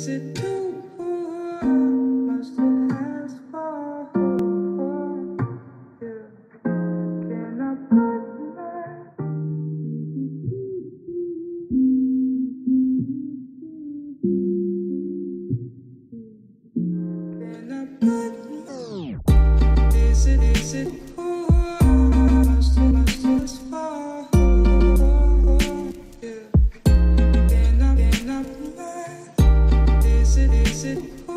it too much to ask for? Yeah. Can I put my Can I put is it much to ask for? Yeah. Can I put my is it